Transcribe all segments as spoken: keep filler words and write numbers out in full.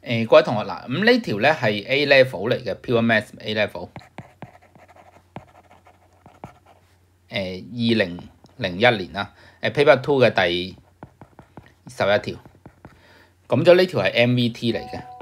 誒各位同學嗱，咁呢條咧係 A level 嚟嘅 Pure Maths A level， 誒二零零一年啦，誒 Paper Two 嘅第十一條，咁咗呢條係 M V T 嚟嘅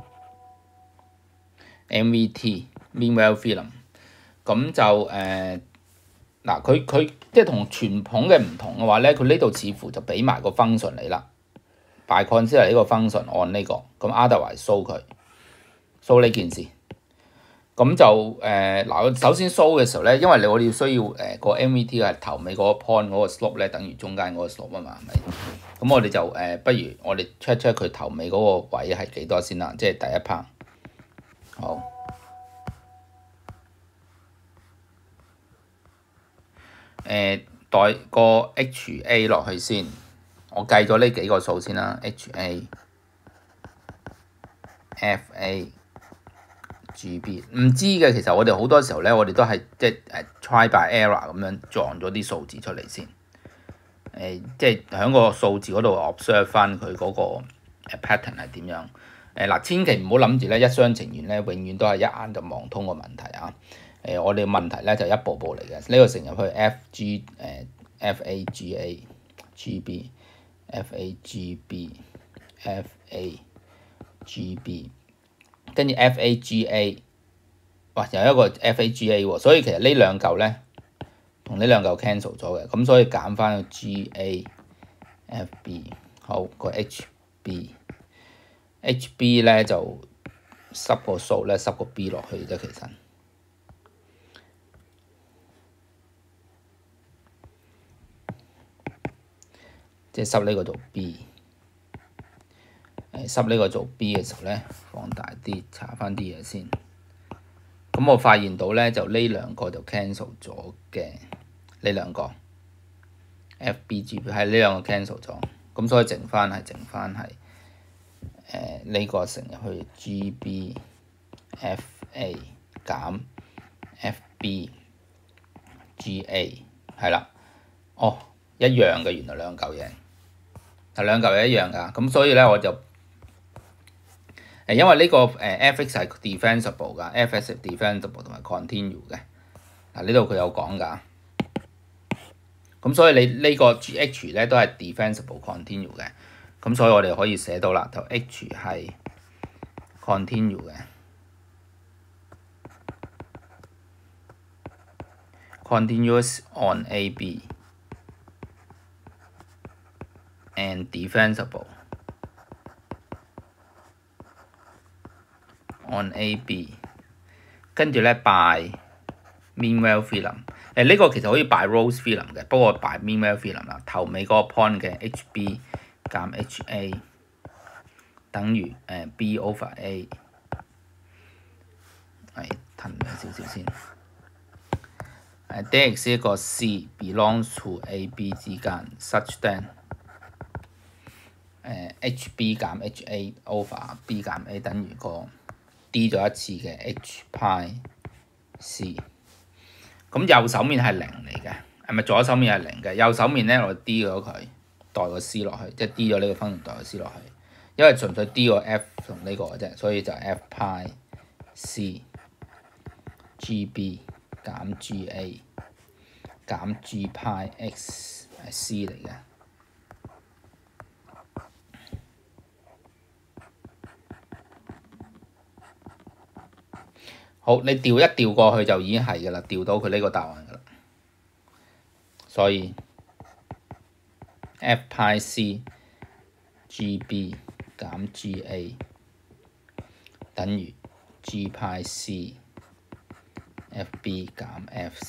，M V T Mean Well Theorem， 咁就誒嗱佢佢即係同傳統嘅唔同嘅話咧，佢呢度似乎就俾埋個 function 你啦。by consider 呢個 function 按呢、這個，咁 otherwise show 佢 show 呢件事，咁就誒嗱、呃，首先 show 嘅時候咧，因為你我哋要需要誒、呃、個 M V T 係頭尾嗰個 point 嗰個 slope 咧，等於中間嗰個 slope 啊嘛，係咪？咁我哋就誒、呃，不如我哋 check check 佢頭尾嗰個位係幾多先啦，即係第一 part。好，誒、呃、代個 H A 落去先。我計咗呢幾個數先啦 ，H A、F A、G B 唔知嘅，其實我哋好多時候咧，我哋都係即係誒 try by error 咁樣撞咗啲數字出嚟先，誒、呃、即係喺個數字嗰度 observe 翻佢嗰個 pattern 係點樣。誒、呃、嗱，千祈唔好諗住咧一廂情願咧，永遠都係一眼就望通個問題啊！誒、呃，我哋問題咧就一步步嚟嘅，呢、這個乘入去 F G 誒、呃、F A G A G B。F A G B F A G B 跟住 F A G A， 哇，有一個 F A G A 喎，所以其實呢兩嚿咧同呢兩嚿 cancel 咗嘅，咁所以減翻個 G A F B， 好個 H B H B 咧就濕個數咧濕個 B 落去啫，其實。即係濕呢個做 B， 誒濕呢個做 B 嘅時候咧，放大啲查翻啲嘢先。咁我發現到咧，就呢兩個就 cancel 咗嘅，呢兩個 F B G B 係呢兩個 cancel 咗，咁所以剩翻係剩翻係誒呢個乘入去 G B F A 減 F B G A 係啦，哦。一樣嘅，原來兩嚿嘢係兩嚿嘢一樣㗎，咁所以咧我就誒因為呢個誒 f(x) 係 defensible 㗎 ，f(x) 係 defensible 同埋 continue 嘅，嗱呢度佢有講㗎，咁所以你呢個 H 咧都係 defensible continue 嘅，咁所以我哋可以寫到啦，就 H 係 continue 嘅 ，continuous on A B。and defensible on A B， 跟住咧 by Mean Well Theorem， 誒呢個其實可以 by Rolle's Theorem 嘅，不過 by Mean Well Theorem 啦，頭尾嗰個 point 嘅 H B 減 H A 等於誒 B over A， 係騰咗少少先。誒 D(x) 一個 C belongs to A B 之間 such that誒 H B 減 H A over B 減 A 等於個 D 咗一次嘅 H pi C。咁右手面係零嚟嘅，係咪左手面係零嘅？右手面咧我 D 咗佢，代個 C 落去，即係 D 咗呢個分，代個 C 落去。因為純粹 D 個 F 同呢個嘅啫，所以就 F pi C G B 減 G A 減 G pi X 係 C 嚟嘅。好，你調一調過去就已經係㗎啦，調到佢呢個答案㗎啦。所以 F pi C G B 減 G A 等於 G pi C F B 減 F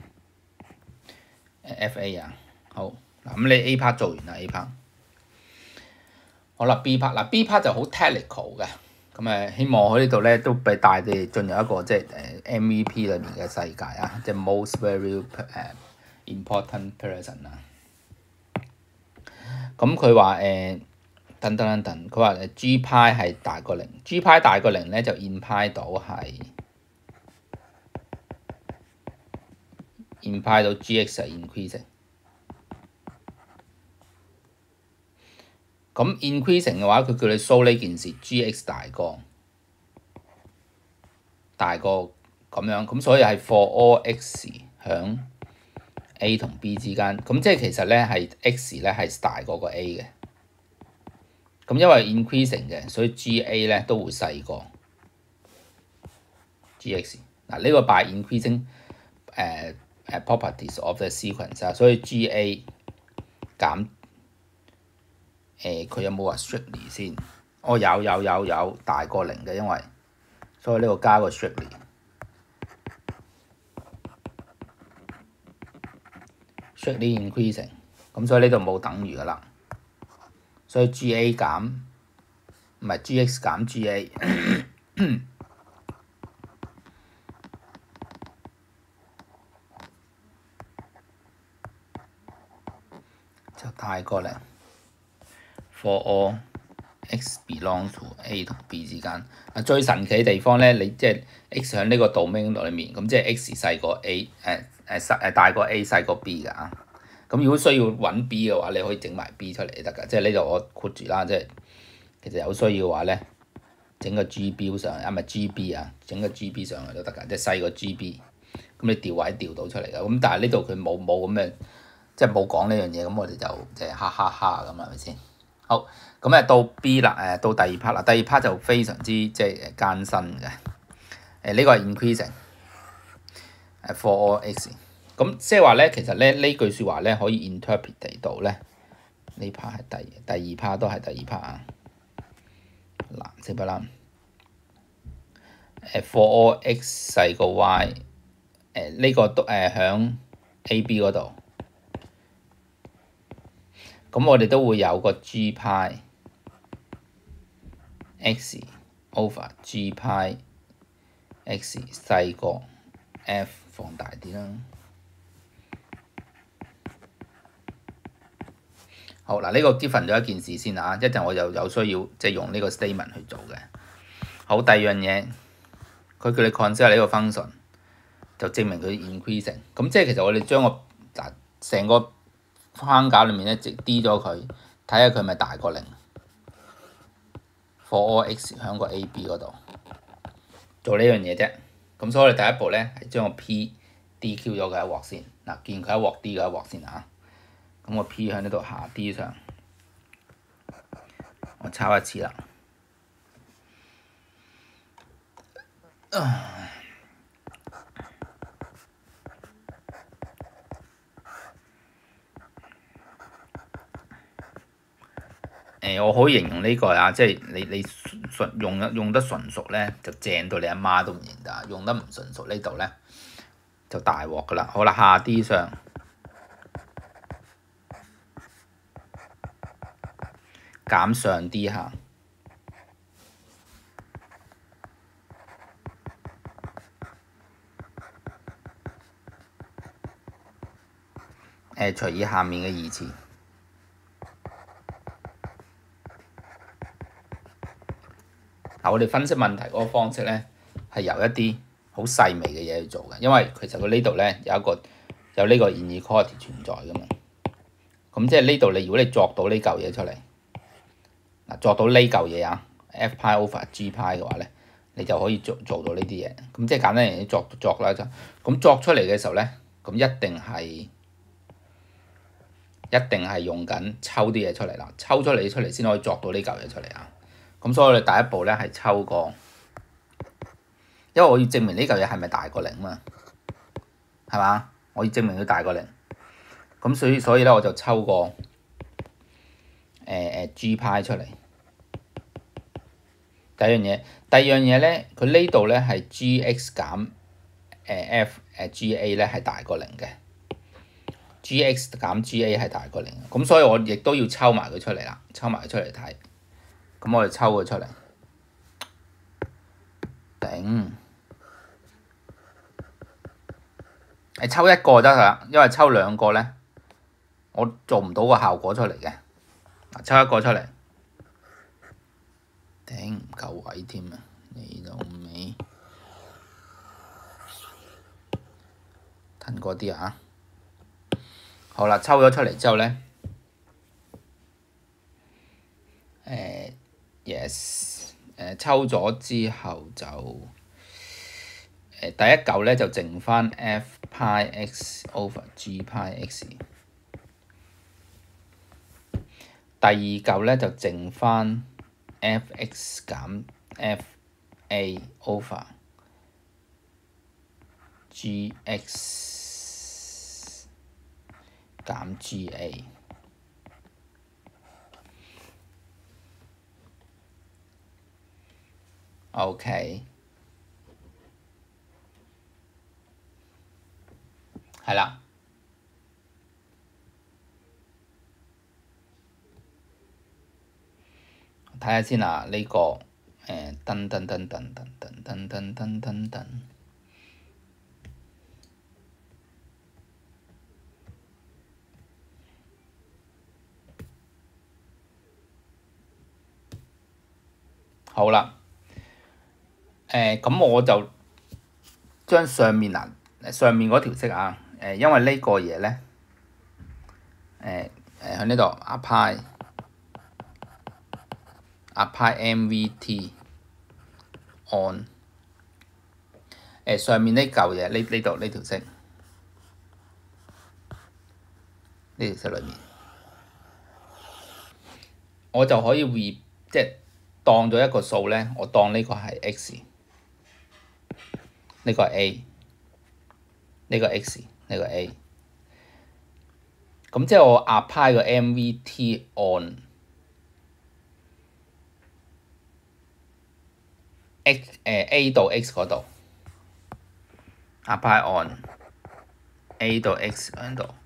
C。F A 啊，好嗱，咁你 A part 做完啦 ，A part。好啦 ，B part 嗱 B part 就好 technical 嘅。咁誒，希望我呢度咧都俾帶你哋進入一個即係誒 M V P 裏面嘅世界啊，即係 most very 誒 important person 啊。咁佢話誒，等等等等，佢話誒 G 派係大過零 ，G 派大過零咧就 imply 到係 imply 到 G X 係 increasing。咁 increasing 嘅話，佢叫你 show 呢件事 G X 大過大過咁樣，咁所以係 for all x 響 A 同 B 之間，咁即係其實咧係 x 咧係大過個 A 嘅。咁因為 increasing 嘅，所以 G A 咧都會細過 G X。嗱呢個 by increasing 誒、uh, 誒 properties of the sequence 啊，所以 G A 減誒佢、呃、有冇話 strictly 先？哦有有有有大過零嘅，因為所以呢個加個 strictly。strictly increasing， 咁所以呢度冇等於噶啦，所以 G A 減唔係 G X 減 G A 就大過零。For all x belong to A 同 B 之間，啊最神奇嘅地方咧，你即係 x 喺呢個 domain 裏面，咁即係 x 細過 A，誒誒細誒大過 A 細過 B 㗎啊！咁如果需要揾 B 嘅話，你可以整埋 B 出嚟得㗎，即係呢度我括住啦，即係其實有需要嘅話咧，整個 G 標上去，啊唔係 G B 啊，整個 G B 上去都得㗎，即係細過 G B，咁你調位調到出嚟㗎。咁但係呢度佢冇冇咁嘅，即係冇講呢樣嘢，咁我哋就即係哈哈哈咁係咪先？好，咁誒到 B 啦，誒到第二 part 啦，第二 part 就非常之即係艱辛嘅。誒呢個係 increasing，誒 for all x。咁即係話咧，其實咧呢句説話咧可以 interpret 到咧，呢 part 係第第二 part 都係第二 part 啊。藍色不啦，誒 for all x 細過 y，誒呢個都誒響 A B 嗰度。咁我哋都會有個 G 派 x over G 派 x 細過 f 放大啲啦。好嗱，呢、這個 given 咗一件事先啊，一陣我就有需要即係、就是、用呢個 statement 去做嘅。好，第二樣嘢，佢叫你 consider 呢個 function，就證明佢 increasing。咁即係其實我哋將個嗱成個框架裏面咧，直 D 咗佢，睇下佢係咪大過零。For all x 喺個 A B 嗰度做呢樣嘢啫。咁所以我哋第一步咧係將個 P D Q 咗佢一鑊先。嗱，見佢一鑊 D 咗一鑊先啊。咁個 P 喺呢度下 D 上，我抄一次啦。誒，我可以形容呢個啊，即係你你純用得用得純熟咧，就正到你阿媽都唔認得；用得唔純熟呢度咧，就大鑊噶啦。好啦，下 D 上減上 D 下，誒除以下面嘅二次。嗱，我哋分析問題嗰個方式咧，係由一啲好細微嘅嘢去做嘅，因為其實佢呢度咧有一個有呢個 inequality 存在噶嘛。咁即係呢度你如果你作到呢嚿嘢出嚟，嗱作到呢嚿嘢啊 f 派 over g 派嘅話咧，你就可以做做到呢啲嘢。咁即係簡單嚟講，作作啦就咁作出嚟嘅時候咧，咁一定係一定係用緊抽啲嘢出嚟啦，抽出嚟出嚟先可以作到呢嚿嘢出嚟啊。咁所以我哋第一步咧係抽個，因為我要證明呢嚿嘢係咪大過零嘛，係嘛？我要證明佢大過零，咁所以所以咧我就抽個誒誒、呃、G 派出嚟。第一樣嘢，第二樣嘢咧，佢呢度咧係 G X 減誒 F 誒 G A 咧係大過零嘅 ，G X 減 G A 係大過零，咁所以我亦都要抽埋佢出嚟啦，抽埋佢出嚟睇。咁我哋抽佢出嚟，頂，係抽一個得啦，因為抽兩個咧，我做唔到個效果出嚟嘅。嗱，抽一個出嚟，頂唔夠位添啊！你老味，褪嗰啲啊！好啦，抽咗出嚟之後咧，誒、呃。Yes，誒抽咗之後就第一嚿咧就剩翻 f 派 x over g 派 x， 第二嚿咧就剩翻 f(x) 減 f(a) over g(x) 減 g(a)。OK， 係啦。睇下先啊，呢、這個誒噔噔噔噔噔噔噔噔噔噔噔，好啦。誒咁、呃、我就將上面嗱上面嗰條式啊，誒、呃、因為呢個嘢咧，誒誒喺呢度 apply apply M V T on 誒、呃、上面呢嚿嘢呢呢度呢條式呢條式裏面，我就可以 re 即係當咗一個數咧，我當呢個係 x。呢個係 A， 呢個 X， 呢個 A， 咁即係我 apply 個 M V T on X 誒 A 到 X 嗰度 ，apply on A 到 X 嗰度，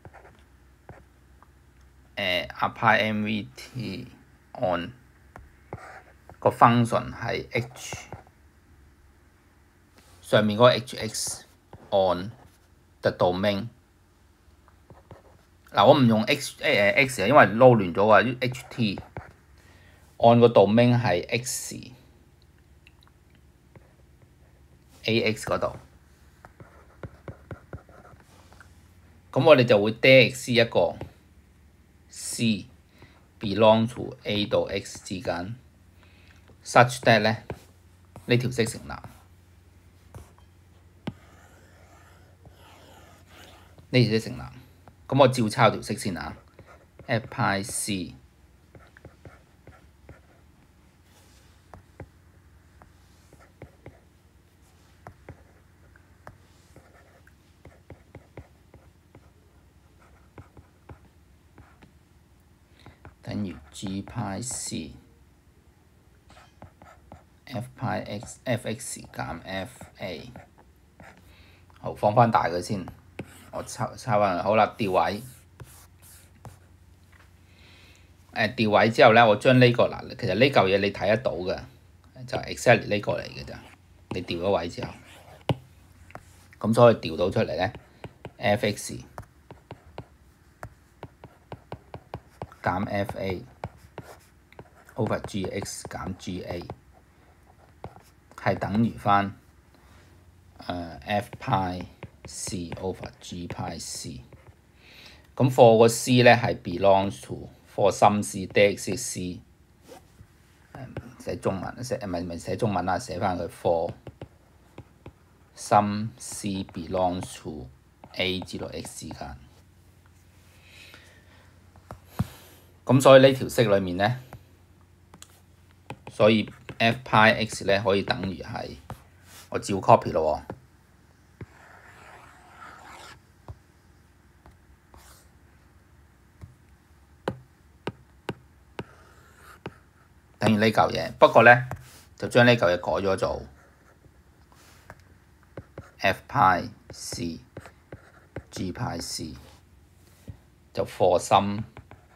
誒 apply M V T on 個 function 係 H。上面嗰個 H X on the domain 嗱，我唔用 X 誒誒 X 啊，因為撈亂咗啊。H T on 個 domain 係 X A X 嗰度，咁我哋就會 dex 一個 C belong to A 到 X 之間 ，such that 咧呢條式成立。呢條式成立，咁我照抄條式先啊。f 派 c 等於 g 派 c f 派 x f(x) 減 f(a)。好，放翻大佢先。我抄抄翻好啦，調位。誒調位之後咧，我將呢、這個嗱，其實呢嚿嘢你睇得到嘅，就係 exactly 呢個嚟嘅咋。你調咗位之後，咁所以調到出嚟咧 f(x) 減 f(a) over g(x) 減 g(a) 係等於翻誒 f 派C over G 派 C， 咁 for 個 C 咧係 belongs to for 心 C dex C， 寫中文寫唔係唔係寫中文啦，寫翻佢 for 心 C belongs to A 至到 X 之間，咁所以呢條式裏面咧，所以 f 派 x 咧可以等於係我照 copy 咯喎。等於呢嚿嘢，不過咧就將呢嚿嘢改咗做 f 派 c g 派 c， 就 for 心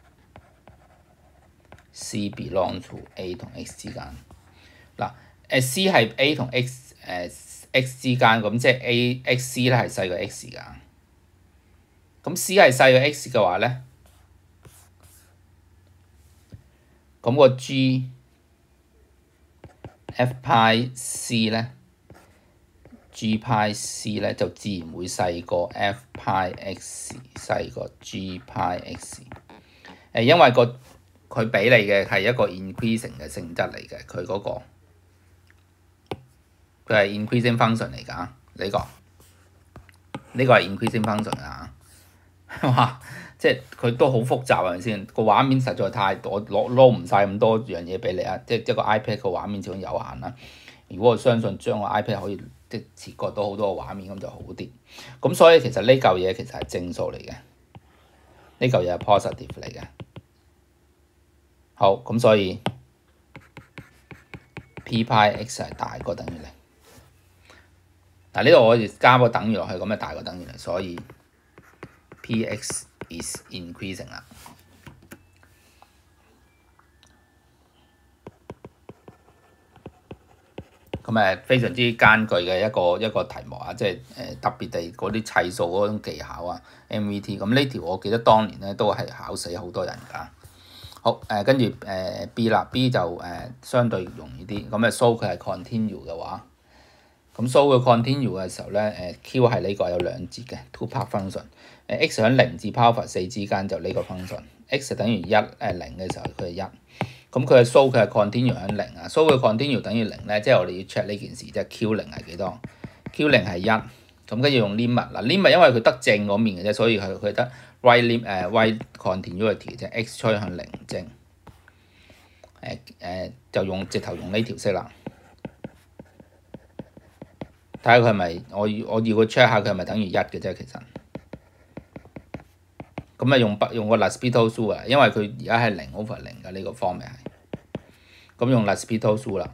c belong to A 同 X 之間。嗱，誒 c 係 A 同 X 誒、呃、X 之間，咁即係 A X C 咧係細過 X 㗎。咁 C 係細過 X 嘅話咧，咁個 G F 派 C 咧 ，G 派 C 咧就自然會細過 F 派 X 細過 G 派 X。誒，因為個佢俾你嘅係一個 increasing 嘅性質嚟嘅，佢嗰個佢係 increasing function 嚟㗎，呢、這個呢、這個係 increasing function 啊！哇，即係佢都好複雜係咪先？個畫面實在太多，攞攞唔晒咁多樣嘢俾你啊！即係一個 iPad 個畫面始終有限啦。如果我相信將個 iPad 可以即係切割到好多個畫面咁就好啲。咁所以其實呢嚿嘢其實係正數嚟嘅，呢嚿嘢係 positive 嚟嘅。好，咁所以 p 派 x 係大過等於零。嗱，呢度我哋加個等於落去，咁就大過等於零，所以 p(x) is increasing 啦。咁誒非常之艱巨嘅一個一個題目啊，即係誒特別地嗰啲砌數嗰種技巧啊 ，M V T。咁呢條我記得當年咧都係考死好多人㗎。好誒，跟住誒 B 啦 ，B 就誒、呃、相對容易啲。咁誒 show 佢係 continue 嘅話，咁 show 佢 continue 嘅時候咧，誒、呃、Q 係呢個有兩節嘅 two part function。誒 x 喺零至 power 四之間就呢個 function，x 等於一誒零嘅時候佢係一。咁佢係 show 佢係 continue 喺零啊 ，show 佢 continue 等於零咧，即係我哋要 check 呢件事，即係 Q 零係幾多 ？Q 零係一，咁跟住用 limit 嗱 limit 因為佢得正嗰面嘅啫，所以佢佢得 right lim 誒 right continuity 即係 x 趨向零正。誒、呃、誒、呃、就用直頭用呢條式啦，睇下佢係咪我要我要佢 check 下佢係咪等於一嘅啫，其實。咁啊用不用個 L'Hospital 啊，因為佢而家係零 over 零嘅呢個 form 係，咁用 L'Hospital 啦，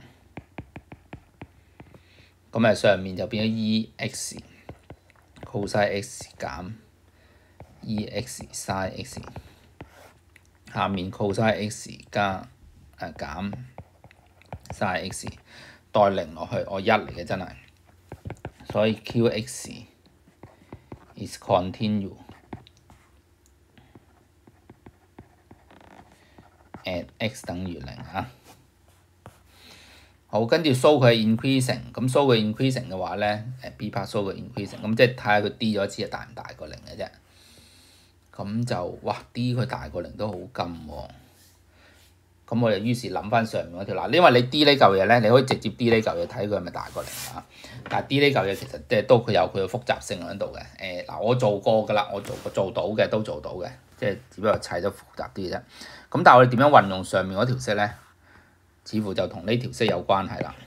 咁誒上面就變咗 E X cos x 減 E X sin x， 下面 cos x 加誒減 sin x， 代零落去，我一嚟嘅真係，所以 Q X is continue at x 等於零啊，好，跟住 show 佢係 increasing，咁 show 佢 increasing 嘅話咧，誒 B part show 佢 increasing，咁即係睇下佢 D 咗次係大唔大過零嘅啫，咁就哇 D 佢大過零都好金喎，咁我哋於是諗翻上面嗰條嗱，因為你 D 呢嚿嘢咧，你可以直接 D 呢嚿嘢睇佢係咪大過零啊，但係 D 呢嚿嘢其實即係都佢有佢嘅複雜性喺度嘅，誒嗱我做過㗎啦，我做過做到嘅都做到嘅，即係只不過砌得複雜啲嘅啫。咁但係我哋點樣運用上面嗰條式咧？似乎就同呢條式有關係啦。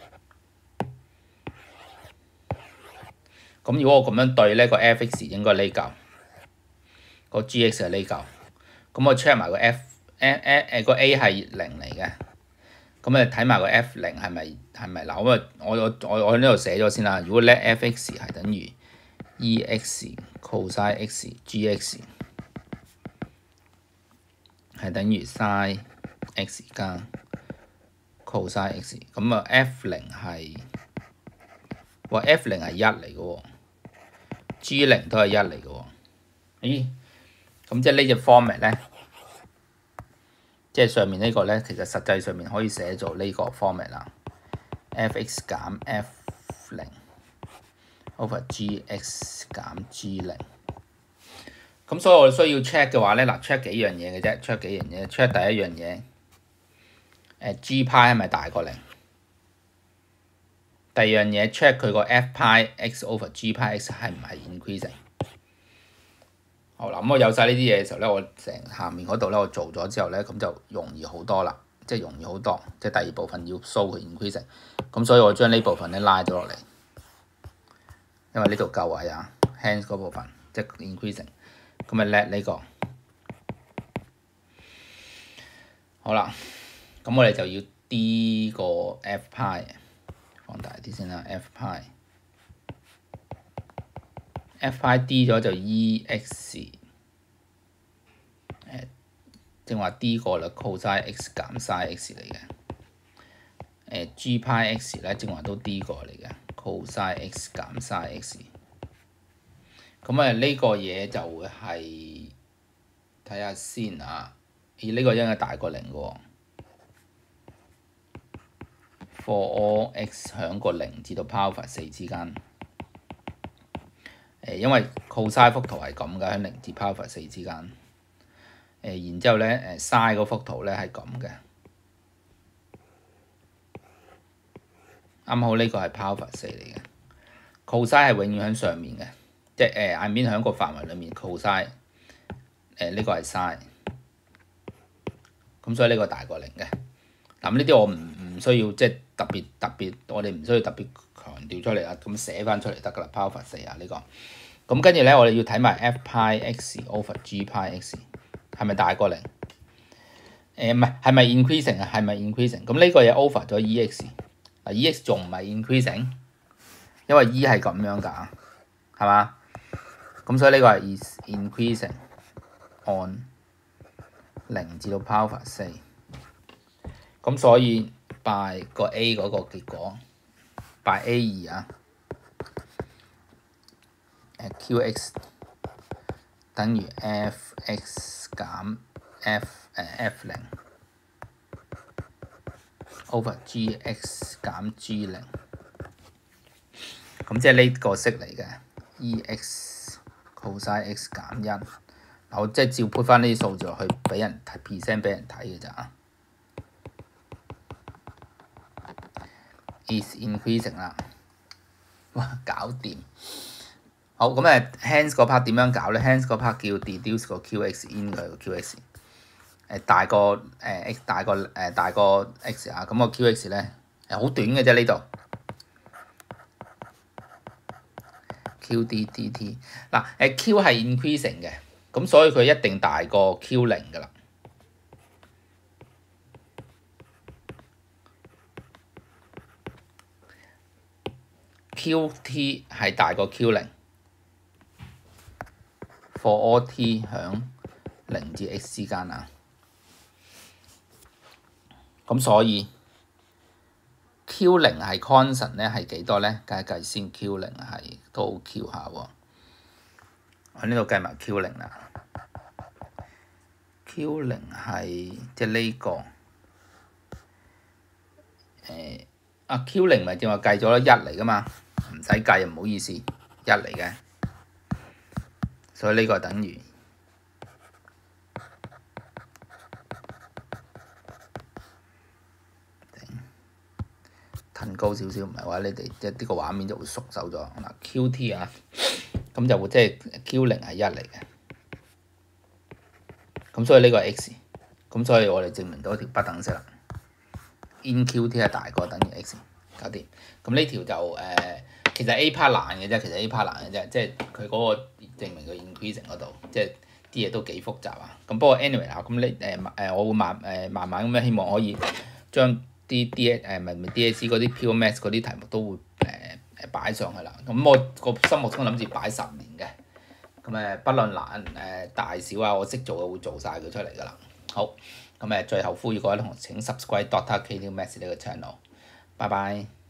咁如果我咁樣對咧，個 f(x) 應該呢嚿，個 g(x) 係呢嚿。咁我 check 埋個 f， 誒誒誒個 a 係零嚟嘅。咁誒睇埋個 f 零係咪係咪嗱？咁啊我我我我喺呢度寫咗先啦。如果咧 f(x) 係等於 e(x) cos x g(x) 係等於 sin x 加 cos x， 咁啊 f 零係，哇 f 零係一嚟嘅喎 ，g 零都係一嚟嘅喎，咦？咁即係呢隻 format 咧，即係上面呢個咧，其實實際上面可以寫做呢個 format 啦 ，f(x) 減 f 零 over g(x) 減 g 零。咁所以我哋需要 check 嘅話咧，嗱 check 幾樣嘢嘅啫 ，check 幾樣嘢 ，check 第一樣嘢，誒 g 派係咪大過零？第二樣嘢 check 佢個 f 派 x over g 派 x 係唔係 increasing？ 好啦，咁我有晒呢啲嘢嘅時候咧，我成下面嗰度咧，我做咗之後咧，咁就容易好多啦，即係容易好多，即係第二部分要 show 佢 increasing， 咁所以我將呢部分咧拉咗落嚟，因為呢度夠位啊 ，hence 嗰部分即係 increasing。咁咪 let 呢個，好啦，咁我哋就要 D 個 f 派，放大啲先啦 ，f 派 ，f 派 D 咗就 E X， 誒，正話 D 過啦 cos x 減 sin x 嚟嘅，誒 G 派 x 咧正話都 D 過嚟嘅 cos x 減 sin x， 咁誒呢個嘢就會係。睇下先啊！咦，呢、這個應該大過零嘅喎。for all x 響個零至到 power 四之間，誒，因為 cos 幅圖係咁嘅，喺零至 power 四之間。誒，然之後咧，誒 sin 嗰幅圖咧係咁嘅。 啱好呢個係 power 四嚟嘅 cosine 係永遠喺上面嘅，即係誒 I mean 喺個範圍裡面 cosine 誒呢個係 sin，咁所以呢個大過零嘅。咁呢啲我唔唔需要即係特別特別，我哋唔需要特別強調出嚟啊，咁寫翻出嚟得㗎啦 power 四啊呢個。咁跟住咧，我哋要睇埋 f 派 x over g 派 x 係咪大過零？誒唔係，係咪 increasing 啊？係咪 increasing？咁呢個嘢 over 咗 e_x， 嗱 e_x 仲唔係 increasing？ 因為 e 係咁樣㗎，係嘛？咁所以呢個係 is increasing on 零至到 power 四。咁所以 by 個 a 嗰個結果 by a 二啊。Qx 等於 f(x) 減 f 誒 f 零 over gx 減 g 零，咁即係呢個式嚟嘅 e(x) cosine x 減一，嗱我即係照配翻呢啲數字落去俾人 present 俾人睇嘅咋 is increasing 啦，哇搞掂！好咁誒 hence 嗰 part 點樣搞咧 ？hence 嗰 part 叫 deduce 個 Qx in 佢個 Qx 誒大過誒 x 大過誒大過 x 啊，咁個 Qx 咧係好短嘅啫呢度 Qd dt 嗱誒 Q 係 increasing 嘅，咁所以佢一定大過 Q 零㗎啦。Qt 係大過 Q 零。for all t 響零至 x 之間啊，咁所以 Q 零係 constant 咧係幾多咧？計一計先 ，Q 零係都 Q 下喎。我呢度計埋 Q 零啦 ，Q 零係即係呢個誒啊 Q 零咪正話計咗啦，一嚟噶嘛，唔使計唔好意思，一嚟嘅。所以呢個等於騰高少少，唔係話你哋即係呢個畫面就會縮手咗。嗱 Qt 啊，咁就會即係 Q 零係一嚟嘅。咁所以呢個係 x，咁所以我哋證明到一條不等式啦。in Qt 係大過等於 x， 搞掂。咁呢條就誒、呃，其實 A part 難嘅啫，其實 A part 難嘅啫，即係佢嗰個證明佢 increasing 嗰度，即係啲嘢都幾複雜啊。咁不過 anyway 啊，咁你誒誒，我會慢誒慢慢咁樣，希望可以將啲 D 誒唔係唔係 D A C 嗰啲 pure maths 嗰啲題目都會誒誒擺上去啦。咁我個心目中諗住擺十年嘅，咁誒不論難誒、呃、大小啊，我識做嘅會做晒佢出嚟㗎啦。好，咁誒最後呼籲各位同學請 subscribe Doctor K Maths 呢個 channel。拜拜。